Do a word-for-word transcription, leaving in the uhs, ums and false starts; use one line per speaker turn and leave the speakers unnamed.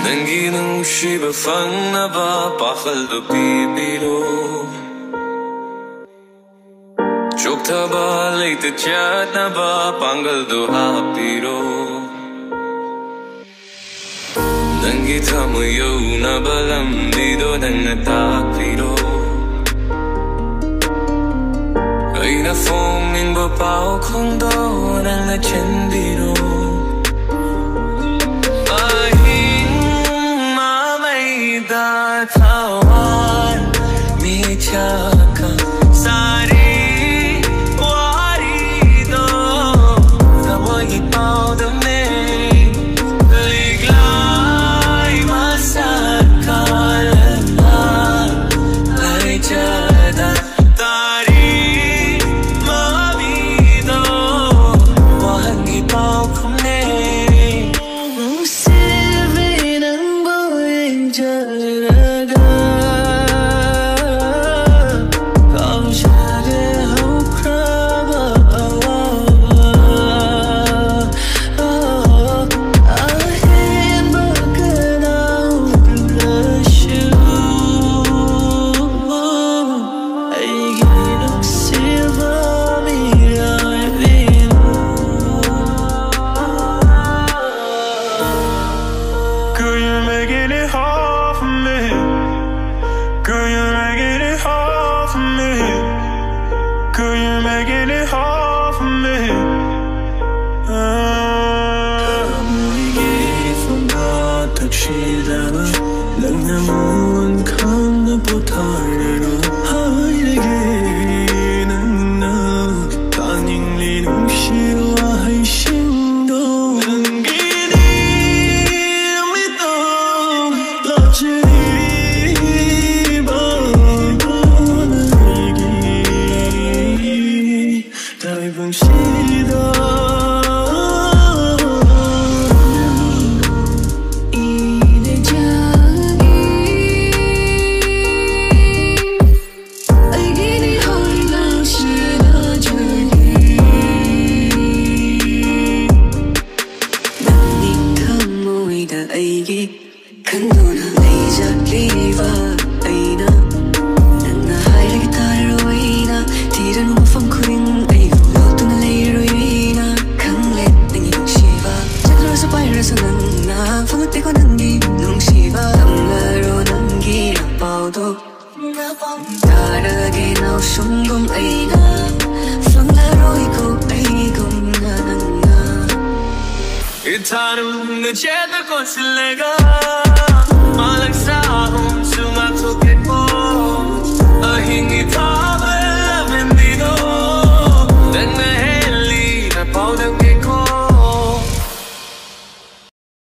Nangi nung shiba fang na ba pakal do bibiro Chokta ba late chat na ba pangal do hapiro Nangi tamu yo na ba lambido nang natakpiro Ay na fonging ba pao kong do nang na chenbiro Tawan mi chaka sari wari do Zawagi pao do me Liglay masat kalala Ay chada tari mami do Wagi pao kumne Musibin ang buwing jara Itaru na cheta ko silega malak sa